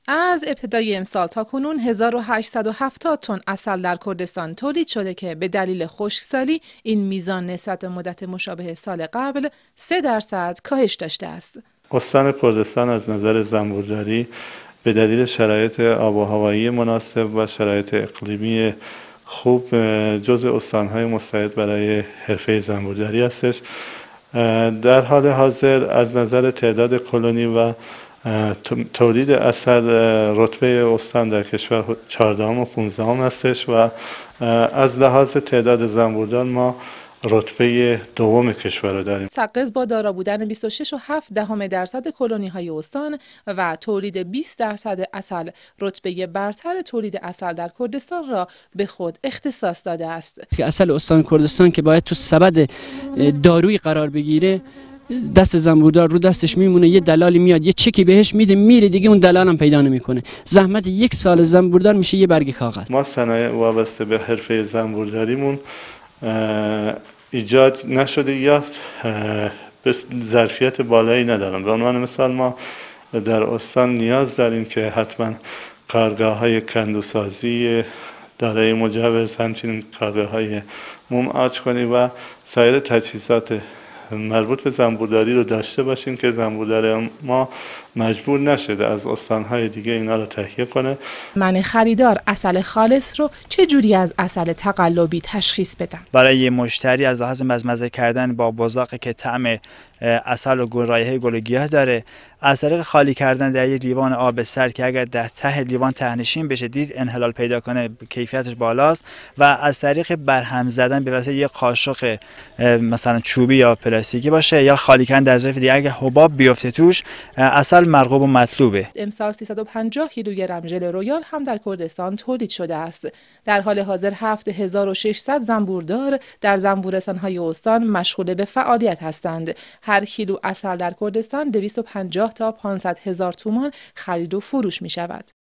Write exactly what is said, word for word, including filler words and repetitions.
از ابتدای امسال تا کنون هزار و هشتصد و هفتاد تن عسل در کردستان تولید شده که به دلیل خشکسالی این میزان نسبت به مدت مشابه سال قبل سه درصد کاهش داشته است. استان کردستان از نظر زنبورداری به دلیل شرایط آب و هوایی مناسب و شرایط اقلیمی خوب جزء استان‌های مستعد برای حرفه زنبورداری هستش. در حال حاضر از نظر تعداد کلونی و تولید عسل رتبه استان در کشور چهاردهم و پانزدهم هستش و از لحاظ تعداد زنبوردار ما رتبه دوم کشور رو داریم. سقز با دارا بودن بیست و شش و هفت دهم درصد کلونی های استان و تولید بیست درصد عسل رتبه برتر تولید عسل در کردستان را به خود اختصاص داده است. که عسل استان کردستان که باید تو سبد دارویی قرار بگیره دست زنبوردار رو دستش میمونه، یه دلالی میاد یه چکی بهش میده میره دیگه، اون دلال هم پیدا نمیکنه. زحمت یک سال زنبوردار میشه یه برگ کاغذ. ما صنایع وابسته به حرفه زنبورداریمون ایجاد نشده یا به ظرفیت بالایی ندارن. به عنوان مثال ما در استان نیاز داریم که حتما کارگاه های کندوسازی دارای مجوز، همچنین کارگاه های موم آج کنی و سایر تجهیزات مربوط به زنبورداری رو داشته باشیم که زنبوردار ما مجبور نشده از استانهای دیگه اینا رو تهیه کنه. من خریدار عسل خالص رو چه جوری از عسل تقلبی تشخیص بدم؟ برای مشتری از لحاظ مزمزه کردن با بزاقی که طعم عسل و گل رایحه گل و گیاه داره، از طریق خالی کردن در یک لیوان آب سرد که اگر در ته لیوان تهنشین بشه دید انحلال پیدا کنه، کیفیتش بالاست، و از طریق برهم زدن به واسطه یک قاشق مثلا چوبی یا پلاستیکی باشه یا خالی کردن در ظرف دیگه اگه حباب بیفته توش، عسل مرغوب و مطلوبه. امسال سیصد و پنجاه کیلوگرم ژل رویال هم در کردستان تولید شده است. در حال حاضر هفت هزار و ششصد زنبوردار در زنبورستان‌های استان مشغول به فعالیت هستند. هر کیلو عسل در کردستان دویست و پنجاه تا پانصد هزار تومان خرید و فروش می شود.